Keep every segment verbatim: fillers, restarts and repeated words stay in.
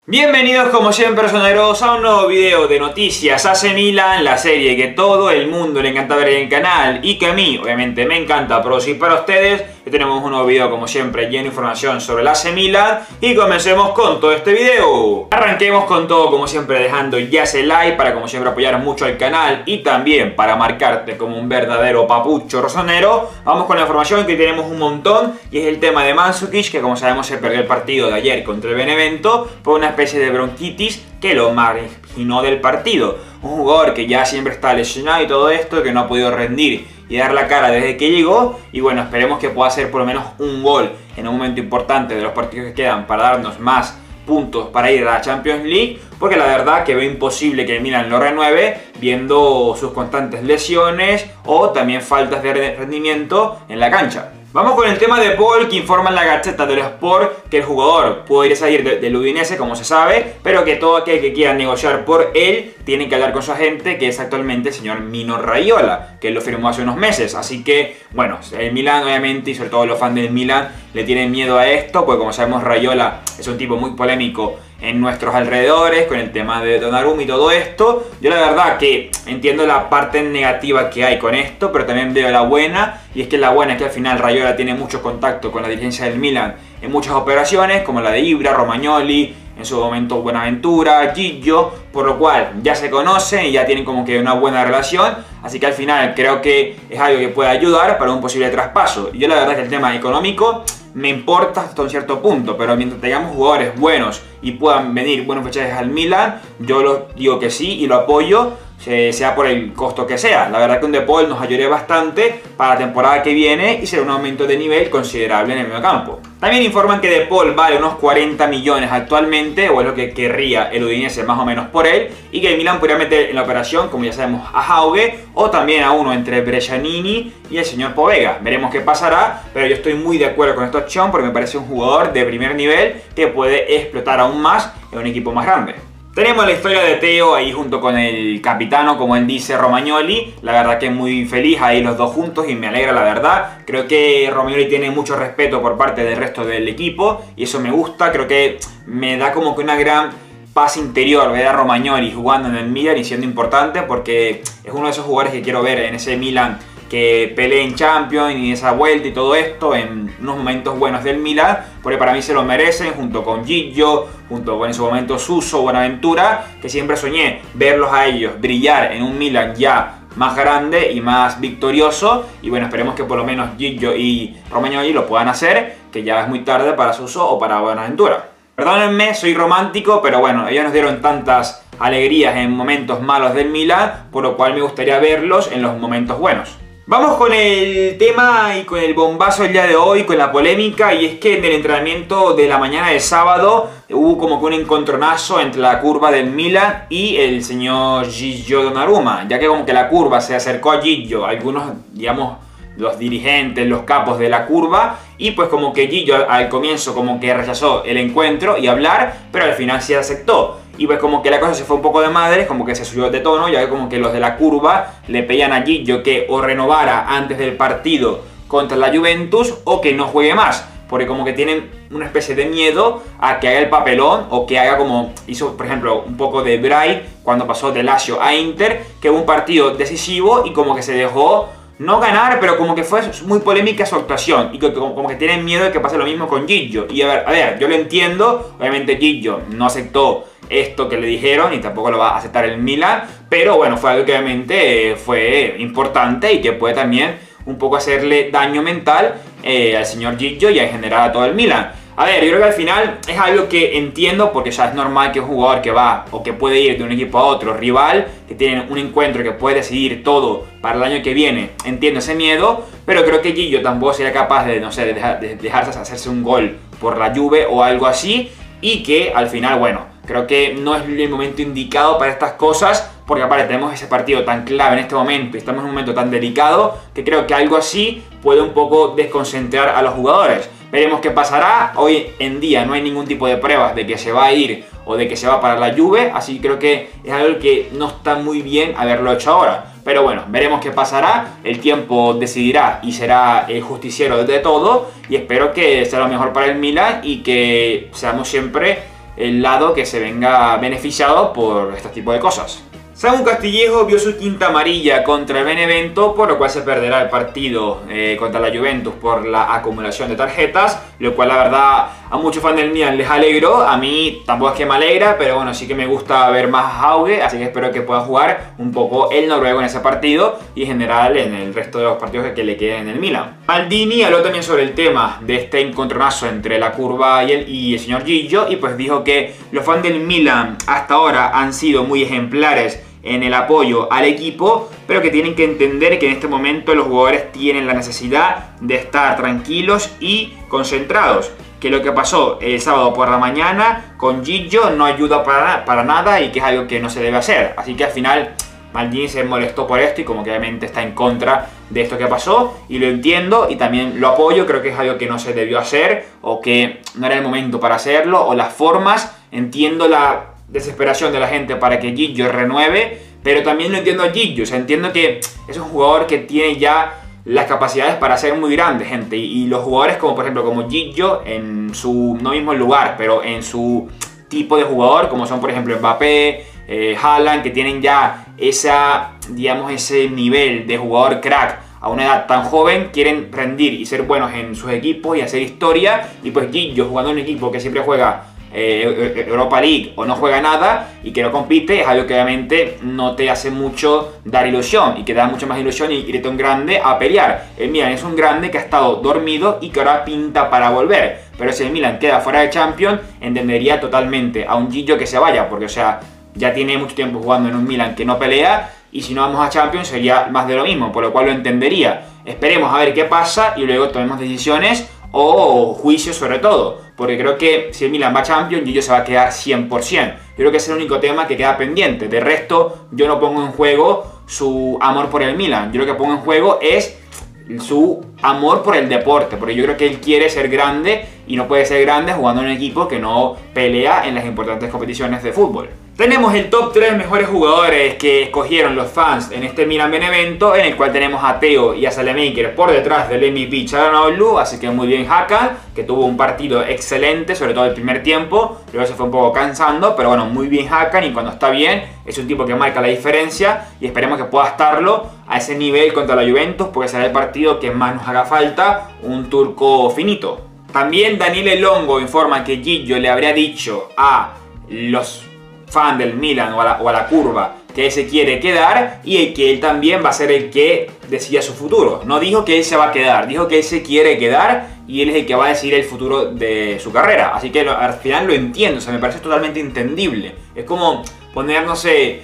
Bienvenidos como siempre soneros a un nuevo video de noticias A C Milan, la serie que todo el mundo le encanta ver en el canal y que a mí obviamente me encanta producir para ustedes. Y tenemos un nuevo video como siempre lleno de información sobre el A C Milan y comencemos con todo este video. Arranquemos con todo como siempre dejando ya ese like para como siempre apoyar mucho al canal y también para marcarte como un verdadero papucho rosonero. Vamos con la información que tenemos un montón y es el tema de Mandžukić, que como sabemos se perdió el partido de ayer contra el Benevento por una especie de bronquitis que lo marginó del partido. Un jugador que ya siempre está lesionado y todo esto, que no ha podido rendir y dar la cara desde que llegó, y bueno, esperemos que pueda hacer por lo menos un gol en un momento importante de los partidos que quedan para darnos más puntos para ir a la Champions League, porque la verdad que veo imposible que el Milan lo renueve viendo sus constantes lesiones o también faltas de rendimiento en la cancha. Vamos con el tema de Paul, que informa en la Gazzetta dello Sport que el jugador puede salir de, del Udinese, como se sabe, pero que todo aquel que quiera negociar por él tiene que hablar con su agente, que es actualmente el señor Mino Raiola, que él lo firmó hace unos meses. Así que, bueno, el Milan obviamente, y sobre todo los fans del Milan, le tienen miedo a esto, porque como sabemos Raiola es un tipo muy polémico en nuestros alrededores, con el tema de Donnarumma y todo esto. Yo la verdad que entiendo la parte negativa que hay con esto, pero también veo la buena, y es que la buena es que al final Raiola tiene mucho contacto con la dirigencia del Milan en muchas operaciones, como la de Ibra, Romagnoli, en su momento Buenaventura, Gigio, por lo cual ya se conocen y ya tienen como que una buena relación, así que al final creo que es algo que puede ayudar para un posible traspaso. Y yo la verdad que el tema económico me importa hasta un cierto punto, pero mientras tengamos jugadores buenos y puedan venir buenos fichajes al Milan, yo lo digo que sí y lo apoyo, sea por el costo que sea. La verdad que un De Paul nos ayudaría bastante para la temporada que viene y será un aumento de nivel considerable en el medio campo. También informan que De Paul vale unos cuarenta millones actualmente, o es lo que querría el Udinese más o menos por él, y que el Milan podría meter en la operación, como ya sabemos, a Hauge o también a uno entre Brescianini y el señor Povega. Veremos qué pasará, pero yo estoy muy de acuerdo con esta opción porque me parece un jugador de primer nivel que puede explotar aún más en un equipo más grande. Tenemos la historia de Teo ahí junto con el capitano, como él dice, Romagnoli. La verdad que muy feliz ahí los dos juntos y me alegra, la verdad. Creo que Romagnoli tiene mucho respeto por parte del resto del equipo y eso me gusta. Creo que me da como que una gran paz interior ver a Romagnoli jugando en el Milan y siendo importante, porque es uno de esos jugadores que quiero ver en ese Milan que pelee en Champions y esa vuelta y todo esto en unos momentos buenos del Milan, porque para mí se lo merecen, junto con Gigio, junto con en su momento Suso, Buenaventura, que siempre soñé verlos a ellos brillar en un Milan ya más grande y más victorioso. Y bueno, esperemos que por lo menos Gigio y Romagnoli lo puedan hacer, que ya es muy tarde para Suso o para Buenaventura. Perdónenme, soy romántico, pero bueno, ellos nos dieron tantas alegrías en momentos malos del Milan, por lo cual me gustaría verlos en los momentos buenos. Vamos con el tema y con el bombazo del día de hoy, con la polémica, y es que en el entrenamiento de la mañana del sábado hubo como que un encontronazo entre la curva del Milan y el señor Gigio Donnarumma, ya que como que la curva se acercó a Gigio, algunos, digamos, los dirigentes, los capos de la curva, y pues como que Gigio al comienzo como que rechazó el encuentro y hablar, pero al final sí aceptó. Y pues como que la cosa se fue un poco de madres, como que se subió de tono, ya que como que los de la curva le pedían a Gigio que o renovara antes del partido contra la Juventus o que no juegue más, porque como que tienen una especie de miedo a que haga el papelón o que haga como hizo, por ejemplo, un poco de Bray cuando pasó de Lazio a Inter, que hubo un partido decisivo y como que se dejó no ganar, pero como que fue muy polémica su actuación y que, como, como que tienen miedo de que pase lo mismo con Gigio. Y a ver, a ver, yo lo entiendo, obviamente Gigio no aceptó esto que le dijeron y tampoco lo va a aceptar el Milan, pero bueno, fue algo que obviamente eh, fue importante y que puede también un poco hacerle daño mental eh, al señor Gigio y en general a todo el Milan. A ver, yo creo que al final es algo que entiendo, porque ya es normal que un jugador que va o que puede ir de un equipo a otro rival, que tiene un encuentro que puede decidir todo para el año que viene, entiendo ese miedo, pero creo que Gigio tampoco sería capaz de, no sé, de, dejar, de dejarse hacerse un gol por la Juve o algo así, y que al final, bueno, creo que no es el momento indicado para estas cosas, porque aparte tenemos ese partido tan clave en este momento y estamos en un momento tan delicado que creo que algo así puede un poco desconcentrar a los jugadores. Veremos qué pasará. Hoy en día no hay ningún tipo de pruebas de que se va a ir o de que se va para la Juve, así que creo que es algo que no está muy bien haberlo hecho ahora. Pero bueno, veremos qué pasará, el tiempo decidirá y será el justiciero de todo, y espero que sea lo mejor para el Milan y que seamos siempre el lado que se venga beneficiado por este tipo de cosas. Samu Castillejo vio su quinta amarilla contra el Benevento, por lo cual se perderá el partido eh, contra la Juventus por la acumulación de tarjetas, lo cual la verdad a muchos fans del Milan les alegró. A mí tampoco es que me alegra, pero bueno, sí que me gusta ver más a Hauge, así que espero que pueda jugar un poco el noruego en ese partido y en general en el resto de los partidos que le queden en el Milan. Maldini habló también sobre el tema de este encontronazo entre la curva y el, y el señor Gigio, y pues dijo que los fans del Milan hasta ahora han sido muy ejemplares en el apoyo al equipo, pero que tienen que entender que en este momento los jugadores tienen la necesidad de estar tranquilos y concentrados, que lo que pasó el sábado por la mañana con Gigio no ayuda para, para nada y que es algo que no se debe hacer. Así que al final Maldini se molestó por esto y como que obviamente está en contra de esto que pasó, y lo entiendo y también lo apoyo. Creo que es algo que no se debió hacer o que no era el momento para hacerlo, o las formas. Entiendo la desesperación de la gente para que Gigio renueve, pero también lo entiendo a Gigio. O sea, entiendo que es un jugador que tiene ya las capacidades para ser muy grande, gente, y, y los jugadores como por ejemplo como Gigio en su, no mismo lugar, pero en su tipo de jugador, como son por ejemplo Mbappé, eh, Haaland, que tienen ya esa, digamos, ese nivel de jugador crack a una edad tan joven, quieren rendir y ser buenos en sus equipos y hacer historia. Y pues Gigio, jugando en un equipo que siempre juega Eh, Europa League o no juega nada y que no compite, es algo que obviamente no te hace mucho dar ilusión, y que da mucho más ilusión y irte a un grande a pelear. El Milan es un grande que ha estado dormido y que ahora pinta para volver, pero si el Milan queda fuera de Champions, entendería totalmente a un Gigio que se vaya, porque o sea, ya tiene mucho tiempo jugando en un Milan que no pelea, y si no vamos a Champions sería más de lo mismo, por lo cual lo entendería. Esperemos a ver qué pasa y luego tomemos decisiones o juicios sobre todo, porque creo que si el Milan va a Champions, Gigio se va a quedar cien por cien. Yo creo que es el único tema que queda pendiente. De resto, yo no pongo en juego su amor por el Milan. Yo lo que pongo en juego es su amor por el deporte, porque yo creo que él quiere ser grande y no puede ser grande jugando en un equipo que no pelea en las importantes competiciones de fútbol. Tenemos el top tres mejores jugadores que escogieron los fans en este Milan Benevento, en el cual tenemos a Theo y a Saelemaekers por detrás del M V P Çalhanoğlu, así que muy bien Hakan, que tuvo un partido excelente, sobre todo el primer tiempo, luego se fue un poco cansando, pero bueno, muy bien Hakan, y cuando está bien es un tipo que marca la diferencia, y esperemos que pueda estarlo a ese nivel contra la Juventus, porque será el partido que más nos haga falta un turco finito. También Daniele Longo informa que Gigio le habría dicho a los fan del Milan o a, la, o a la curva que él se quiere quedar, y que él también va a ser el que decida su futuro. No dijo que él se va a quedar, dijo que él se quiere quedar y él es el que va a decidir el futuro de su carrera. Así que lo, al final lo entiendo, o sea, me parece totalmente entendible. Es como poner, no sé,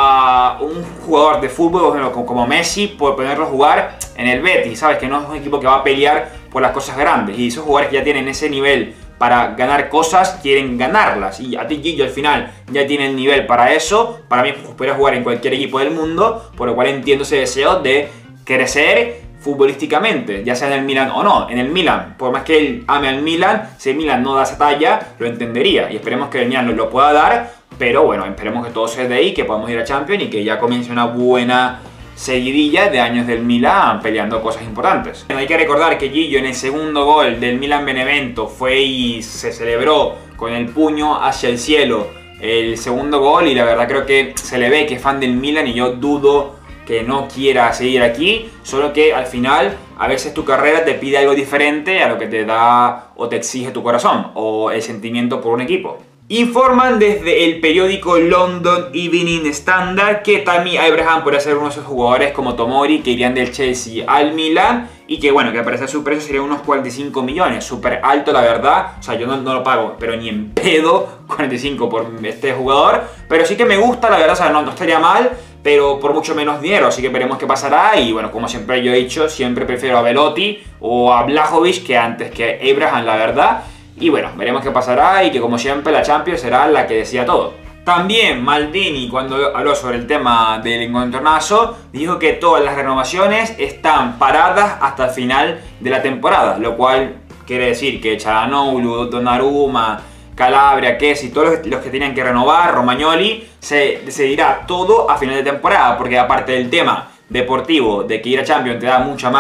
a un jugador de fútbol como, como Messi, por ponerlo a jugar en el Betis, ¿sabes? Que no es un equipo que va a pelear por las cosas grandes, y esos jugadores que ya tienen ese nivel para ganar cosas, quieren ganarlas, y a ti Gigio al final ya tiene el nivel para eso. Para mí podría jugar en cualquier equipo del mundo, por lo cual entiendo ese deseo de crecer futbolísticamente, ya sea en el Milan o no. En el Milan, por más que él ame al Milan, si el Milan no da esa talla, lo entendería, y esperemos que el Milan lo pueda dar, pero bueno, esperemos que todo se dé ahí, que podamos ir a Champions y que ya comience una buena seguidilla de años del Milan peleando cosas importantes. Hay que recordar que Gigio en el segundo gol del Milan Benevento fue y se celebró con el puño hacia el cielo el segundo gol, y la verdad creo que se le ve que es fan del Milan, y yo dudo que no quiera seguir aquí, solo que al final a veces tu carrera te pide algo diferente a lo que te da o te exige tu corazón o el sentimiento por un equipo. Informan desde el periódico London Evening Standard que Tammy Abraham podría ser uno de esos jugadores como Tomori que irían del Chelsea al Milan, y que bueno, que al parecer su precio sería unos cuarenta y cinco millones, súper alto la verdad. O sea, yo no, no lo pago, pero ni en pedo cuarenta y cinco por este jugador, pero sí que me gusta la verdad, o sea, no, no estaría mal, pero por mucho menos dinero, así que veremos qué pasará. Y bueno, como siempre yo he dicho, siempre prefiero a Belotti o a Vlahovic que antes que Abraham, la verdad. Y bueno, veremos qué pasará, y que como siempre la Champions será la que decida todo. También Maldini, cuando habló sobre el tema del encontronazo, dijo que todas las renovaciones están paradas hasta el final de la temporada, lo cual quiere decir que Çalhanoğlu, Donnarumma, Calabria, Kessie, todos los, los que tenían que renovar, Romagnoli, se decidirá todo a final de temporada, porque aparte del tema deportivo de que ir a Champions te da mucha más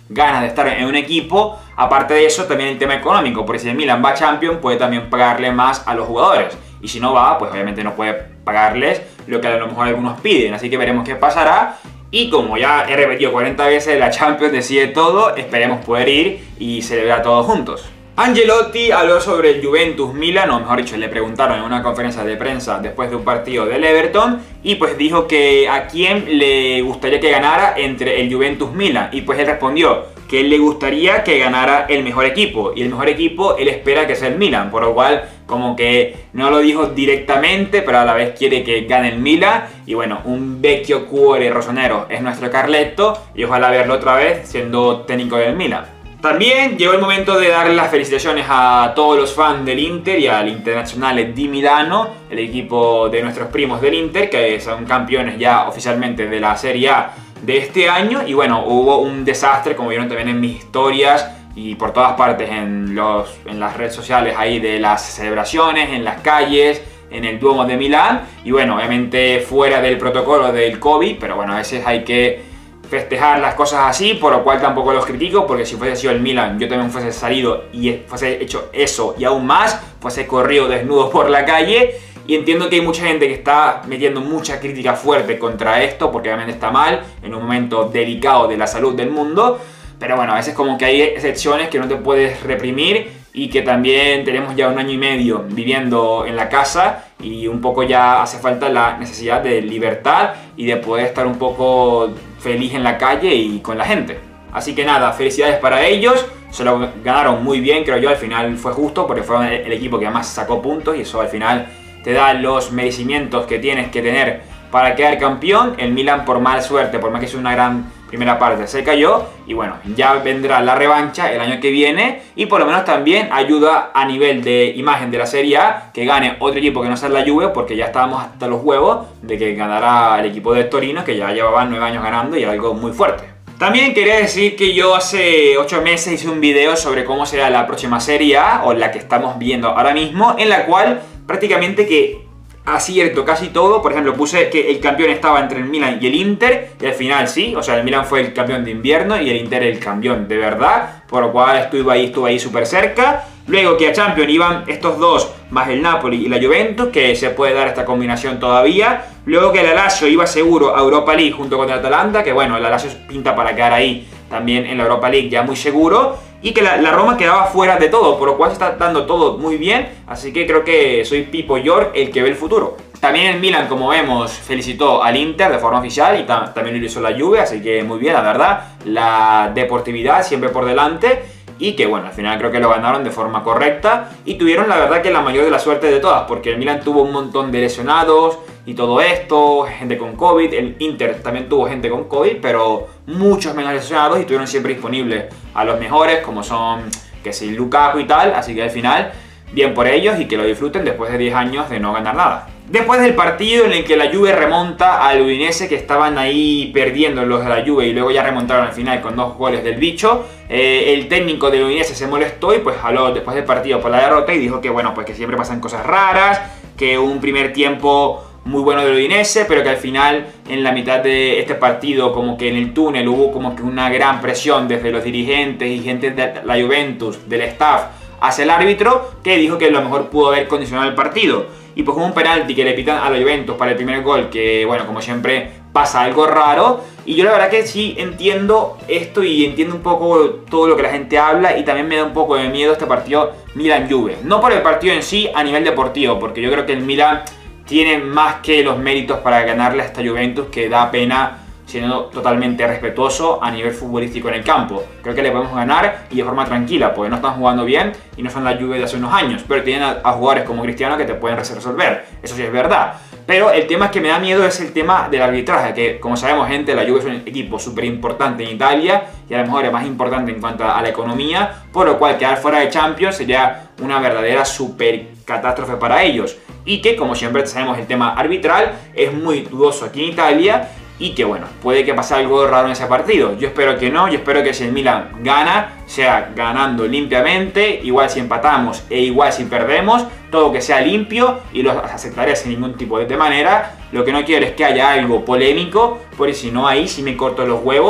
ganas de estar en un equipo. Aparte de eso, también el tema económico, porque si el Milan va a Champions, puede también pagarle más a los jugadores. Y si no va, pues obviamente no puede pagarles lo que a lo mejor algunos piden. Así que veremos qué pasará. Y como ya he repetido cuarenta veces, la Champions decide todo, esperemos poder ir y celebrar todos juntos. Ancelotti habló sobre el Juventus Milan, o mejor dicho, le preguntaron en una conferencia de prensa después de un partido del Everton, y pues dijo que a quién le gustaría que ganara entre el Juventus Milan, y pues él respondió que él le gustaría que ganara el mejor equipo, y el mejor equipo él espera que sea el Milan, por lo cual como que no lo dijo directamente, pero a la vez quiere que gane el Milan. Y bueno, un vecchio cuore rossonero es nuestro Carletto, y ojalá verlo otra vez siendo técnico del Milan. También llegó el momento de darle las felicitaciones a todos los fans del Inter y al Internazionale di Milano, el equipo de nuestros primos del Inter, que son campeones ya oficialmente de la Serie A de este año. Y bueno, hubo un desastre, como vieron también en mis historias y por todas partes en, los, en las redes sociales ahí, de las celebraciones, en las calles, en el Duomo de Milán. Y bueno, obviamente fuera del protocolo del COVID, pero bueno, a veces hay que festejar las cosas así, por lo cual tampoco los critico, porque si fuese sido el Milan, yo también fuese salido y fuese hecho eso y aún más, fuese corrido desnudo por la calle. Y entiendo que hay mucha gente que está metiendo mucha crítica fuerte contra esto, porque obviamente está mal, en un momento delicado de la salud del mundo. Pero bueno, a veces como que hay excepciones que no te puedes reprimir, y que también tenemos ya un año y medio viviendo en la casa y un poco ya hace falta la necesidad de libertad y de poder estar un poco feliz en la calle y con la gente. Así que nada, felicidades para ellos, se lo ganaron muy bien, creo yo. Al final fue justo porque fueron el equipo que más sacó puntos, y eso al final te da los merecimientos que tienes que tener para quedar campeón. El Milan, por mala suerte, por más que sea una gran primera parte, se cayó, y bueno, ya vendrá la revancha el año que viene, y por lo menos también ayuda a nivel de imagen de la Serie A que gane otro equipo que no sea la Juve, porque ya estábamos hasta los huevos de que ganará el equipo de Torino, que ya llevaban nueve años ganando y era algo muy fuerte. También quería decir que yo hace ocho meses hice un video sobre cómo será la próxima Serie A, o la que estamos viendo ahora mismo, en la cual prácticamente que acierto casi todo. Por ejemplo, puse que el campeón estaba entre el Milan y el Inter, y al final sí, o sea, el Milan fue el campeón de invierno y el Inter el campeón de verdad, por lo cual estuve ahí, estuve ahí súper cerca. Luego que a Champions iban estos dos, más el Napoli y la Juventus, que se puede dar esta combinación todavía. Luego que el Lazio iba seguro a Europa League junto con el Atalanta, que bueno, el Lazio pinta para quedar ahí también en la Europa League ya muy seguro. Y que la, la Roma quedaba fuera de todo, por lo cual se está dando todo muy bien. Así que creo que soy Pipo York el que ve el futuro. También el Milan, como vemos, felicitó al Inter de forma oficial, y ta también lo hizo la Juve, así que muy bien, la verdad. La deportividad siempre por delante, y que bueno, al final creo que lo ganaron de forma correcta, y tuvieron la verdad que la mayor de la suerte de todas, porque el Milan tuvo un montón de lesionados y todo esto, gente con COVID. El Inter también tuvo gente con COVID, pero muchos menos lesionados, y estuvieron siempre disponibles a los mejores, como son, que si Lukaku y tal. Así que al final, bien por ellos, y que lo disfruten después de diez años de no ganar nada. Después del partido en el que la Juve remonta al Udinese, que estaban ahí perdiendo los de la Juve y luego ya remontaron al final con dos goles del bicho, eh, el técnico del Udinese se molestó y pues habló después del partido por la derrota y dijo que bueno, pues que siempre pasan cosas raras, que un primer tiempo muy bueno del Udinese, pero que al final en la mitad de este partido como que en el túnel hubo como que una gran presión desde los dirigentes y gente de la Juventus, del staff, hacia el árbitro, que dijo que a lo mejor pudo haber condicionado el partido. Y pues un penalti que le pitan a la Juventus para el primer gol, que bueno, como siempre pasa algo raro. Y yo la verdad que sí entiendo esto y entiendo un poco todo lo que la gente habla, y también me da un poco de miedo este partido Milan-Juve. No por el partido en sí a nivel deportivo, porque yo creo que el Milan tiene más que los méritos para ganarle a esta Juventus, que da pena siendo totalmente respetuoso a nivel futbolístico en el campo. Creo que le podemos ganar y de forma tranquila, porque no están jugando bien y no son la Juve de hace unos años, pero tienen a, a jugadores como Cristiano que te pueden resolver, eso sí es verdad. Pero el tema que me da miedo es el tema del arbitraje, que como sabemos, gente, la Juve es un equipo súper importante en Italia y a lo mejor es más importante en cuanto a la economía, por lo cual quedar fuera de Champions sería una verdadera super catástrofe para ellos. Y que, como siempre sabemos, el tema arbitral es muy dudoso aquí en Italia, y que bueno, puede que pase algo raro en ese partido. Yo espero que no, yo espero que si el Milan gana, sea ganando limpiamente, igual si empatamos e igual si perdemos, todo que sea limpio, y lo aceptaré sin ningún tipo de manera. Lo que no quiero es que haya algo polémico, porque si no ahí sí me corto los huevos,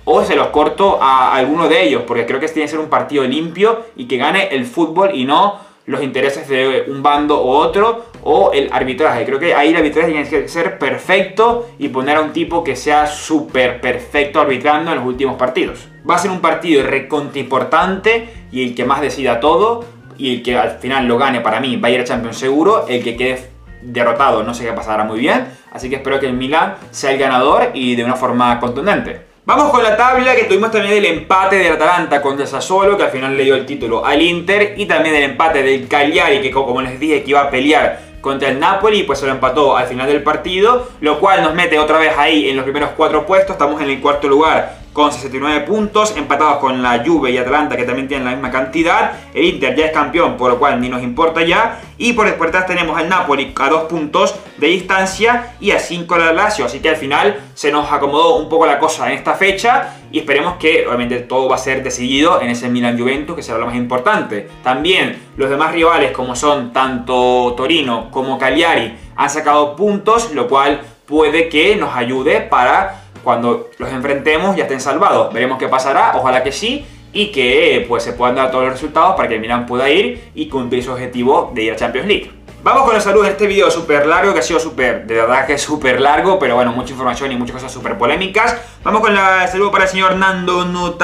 o se los corto a alguno de ellos, porque creo que tiene que ser un partido limpio y que gane el fútbol y no los intereses de un bando u otro, o el arbitraje. Creo que ahí el arbitraje tiene que ser perfecto y poner a un tipo que sea súper perfecto arbitrando en los últimos partidos. Va a ser un partido recontra importante y el que más decida todo y el que al final lo gane, para mí va a ir a Champions seguro. El que quede derrotado no sé qué pasará muy bien, así que espero que el Milan sea el ganador y de una forma contundente. Vamos con la tabla, que tuvimos también el empate del Atalanta contra el Sassuolo, que al final le dio el título al Inter, y también el empate del Cagliari, que como les dije que iba a pelear contra el Napoli, pues se lo empató al final del partido, lo cual nos mete otra vez ahí en los primeros cuatro puestos. Estamos en el cuarto lugar con sesenta y nueve puntos, empatados con la Juve y Atalanta, que también tienen la misma cantidad. El Inter ya es campeón, por lo cual ni nos importa ya. Y por detrás tenemos al Napoli a dos puntos de distancia y a cinco la Lazio. Así que al final se nos acomodó un poco la cosa en esta fecha y esperemos que obviamente todo va a ser decidido en ese Milan-Juventus, que será lo más importante. También los demás rivales, como son tanto Torino como Cagliari, han sacado puntos, lo cual puede que nos ayude para cuando los enfrentemos ya estén salvados. Veremos qué pasará, ojalá que sí, y que pues se puedan dar todos los resultados para que el Milan pueda ir y cumplir su objetivo de ir a Champions League. Vamos con la salud de este video súper largo, que ha sido súper, de verdad que es súper largo, pero bueno, mucha información y muchas cosas súper polémicas. Vamos con la salud para el señor Nando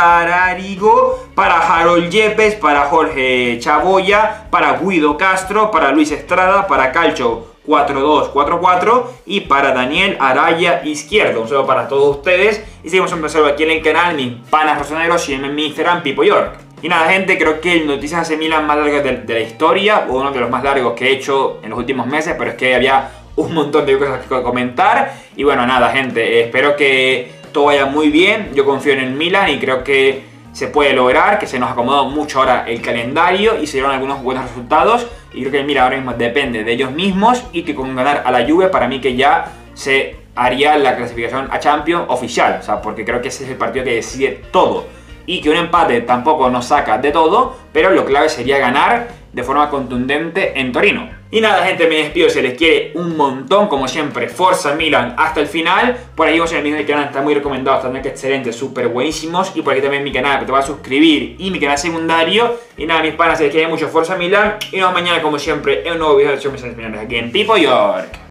Notararigo, para Harold Yepes, para Jorge Chaboya, para Guido Castro, para Luis Estrada, para Calcio cuatro dos cuatro cuatro y para Daniel Araya Izquierdo. Un saludo para todos ustedes y seguimos empezando aquí en el canal, mis panas rosoneros, y en mi Instagram, Pipo York. Y nada, gente, creo que el Noticias A C Milan más largo de, de la historia, o uno de los más largos que he hecho en los últimos meses, pero es que había un montón de cosas que comentar. Y bueno, nada, gente, eh, espero que todo vaya muy bien. Yo confío en el Milan y creo que se puede lograr, que se nos acomodó mucho ahora el calendario y se dieron algunos buenos resultados. Y creo que el Milan ahora mismo depende de ellos mismos y que con ganar a la Juve, para mí que ya se haría la clasificación a Champions oficial. O sea, porque creo que ese es el partido que decide todo. Y que un empate tampoco nos saca de todo, pero lo clave sería ganar de forma contundente en Torino. Y nada, gente, me despido, se les quiere un montón, como siempre, Forza Milan hasta el final. Por ahí vamos en el mismo canal, está muy recomendado, están excelentes, súper buenísimos. Y por aquí también mi canal, que te va a suscribir, y mi canal secundario. Y nada, mis panas, se les quiere mucho Forza Milan. Y nos vemos mañana, como siempre, en un nuevo video de Champions Finales aquí en Pipo York.